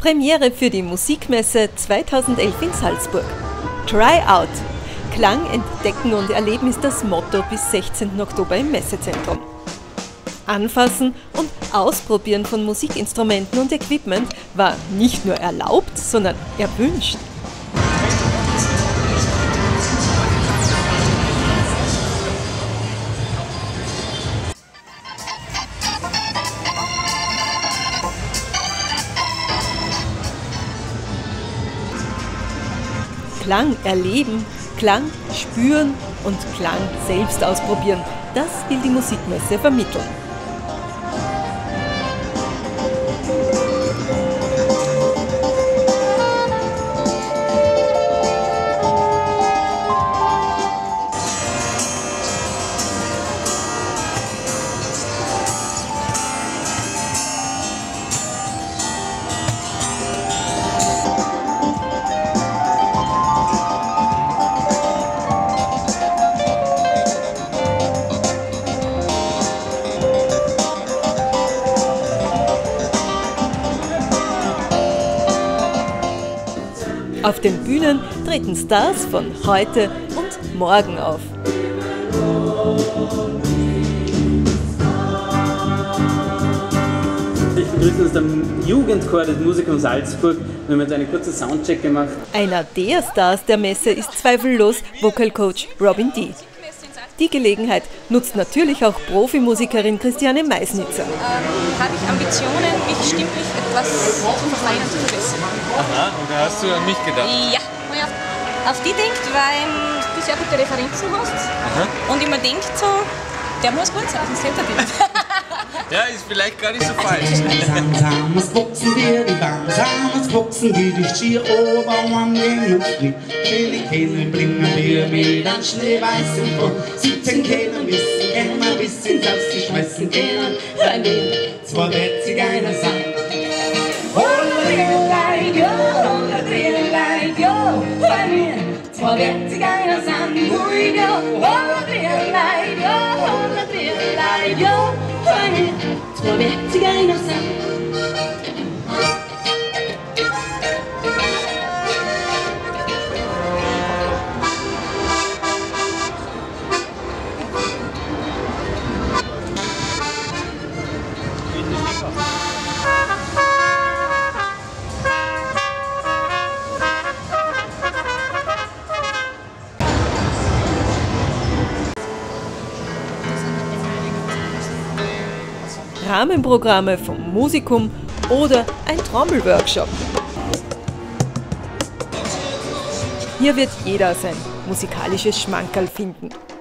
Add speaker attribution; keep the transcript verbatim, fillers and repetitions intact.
Speaker 1: Premiere für die Musikmesse zweitausendelf in Salzburg. Try Out. Klang entdecken und erleben ist das Motto bis sechzehnten Oktober im Messezentrum. Anfassen und Ausprobieren von Musikinstrumenten und Equipment war nicht nur erlaubt, sondern erwünscht. Klang erleben, Klang spüren und Klang selbst ausprobieren. Das will die Musikmesse vermitteln. Auf den Bühnen treten Stars von heute und morgen auf.
Speaker 2: Ich begrüße uns den Jugendchor des Musikums Salzburg. Wir haben jetzt einen kurzen Soundcheck gemacht.
Speaker 1: Einer der Stars der Messe ist zweifellos Vocal-Coach Robin D. Die Gelegenheit nutzt natürlich auch Profimusikerin Christiane Meisnitzer.
Speaker 3: Ähm, habe ich Ambitionen, mich stimmlich etwas zu verfeinern, zu verbessern.
Speaker 4: Aha, und da hast du an mich gedacht?
Speaker 3: Ja, auf, auf die denkt, weil du sehr gute Referenzen hast.
Speaker 4: Aha.
Speaker 3: Und ich mir denkt so, der muss gut sein, sonst hätte er nicht.
Speaker 4: Ja, ist vielleicht gar nicht so falsch.
Speaker 5: Langsames Buchsen wir, die langsames Buchsen wie die Skiobermann den Luftlied. Pelikäne bringen wir mit an schneeweißen Grund. siebzehn Kähnen wissen, können wir bis ins Ausgeschmissen gehen. Weil wir zwei witzig einer sind. Holla drehen like yo, holla drehen like yo. Weil wir zwei witzig einer sind. Hui yo, holla drehen like yo, holla drehen like yo. Zwei witzig einer sind.
Speaker 1: Rahmenprogramme vom Musikum oder ein Trommelworkshop. Hier wird jeder sein musikalisches Schmankerl finden.